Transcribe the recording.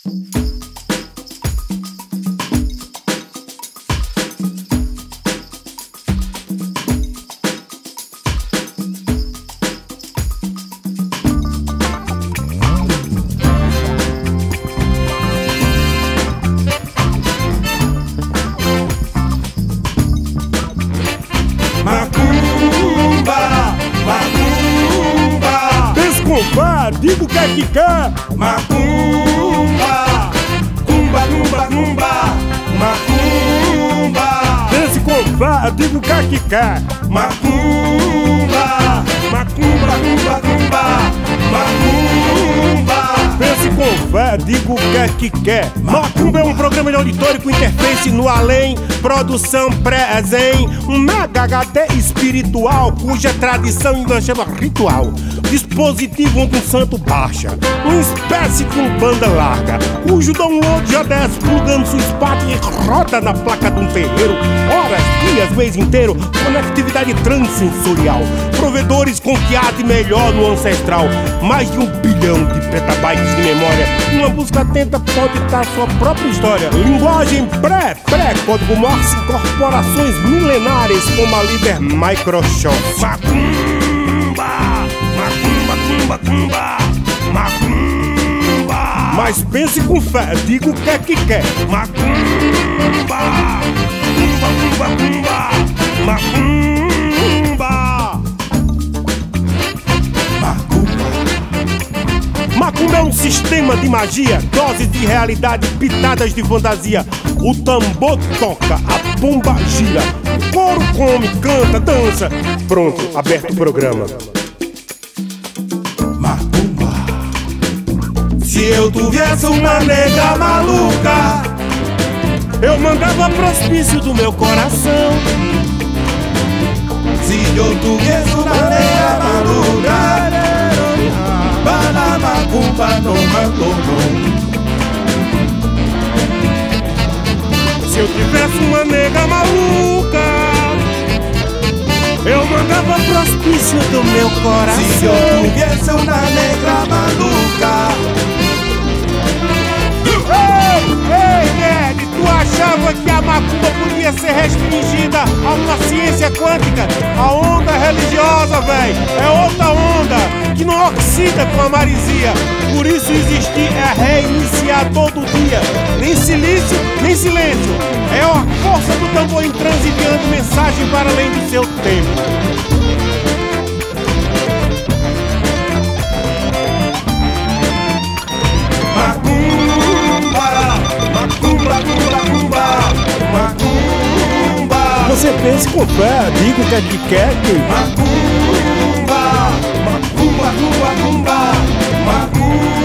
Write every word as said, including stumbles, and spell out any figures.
Digo o que é que quer. Macumba, cumba, cumba, cumba, macumba. Dance com fé, digo o que é que quer. Macumba, macumba, cumba, cumba, macumba. Pense com fé, digo o que é que quer. Macumba é um programa de auditório com interface no além, produção pré-zen, um mega H D espiritual cuja tradição chama ritual. Dispositivo onde um santo baixa, uma espécie de um banda larga, cujo download já desce plugando sua espada e roda na placa de um terreiro. Horas, dias, mês inteiro, conectividade transsensorial, provedores com que há de melhor no ancestral. Mais de um bilhão de petabytes de memória. Uma busca atenta pode dar sua própria história. Linguagem pré-pré, código Morse, corporações milenares como a líder Microsoft. Macumba, macumba, cumba, cumba, macumba. Mas pense com fé, diga o que é que quer. Macumba, cumba, cumba, cumba, macumba. Macumba é um sistema de magia, doses de realidade, pitadas de fantasia. O tambor toca, a pomba gira, o coro come, canta, dança. Pronto, aberto o programa. Macumba. Se eu tivesse uma nega maluca, eu mandava pro hospício do meu coração. Se eu tivesse uma nega maluca, para macumba no macumba. Se eu tivesse uma nega maluca, eu mandava pro hospício do meu coração. Se eu tivesse uma negra maluca. Ei, ei, nerd, tu achava que a macumba podia ser restringida a uma ciência quântica? A onda religiosa, véi, é outra onda que não oxida com a marisia. Por isso existir é reiniciar todo dia. Nem silício, nem silêncio. É a força do tambor em transe enviando mensagem para além do seu tempo. Macumba, macumba, cumba, cumba, macumba. Você pense com fé, diga o que é que quer que... Macumba, macumba, cumba, cumba, macumba.